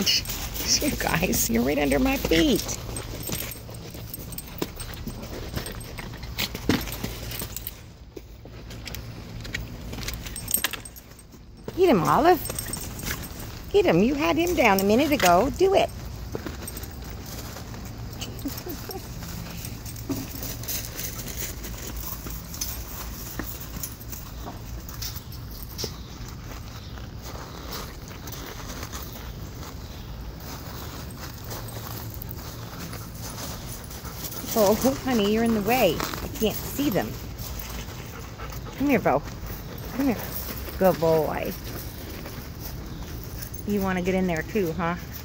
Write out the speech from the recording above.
feet. You guys, you're right under my feet. Get him, Olive. Get him. You had him down a minute ago. Do it. Oh, honey, you're in the way. I can't see them. Come here, Bo. Come here. Good boy. You want to get in there too, huh?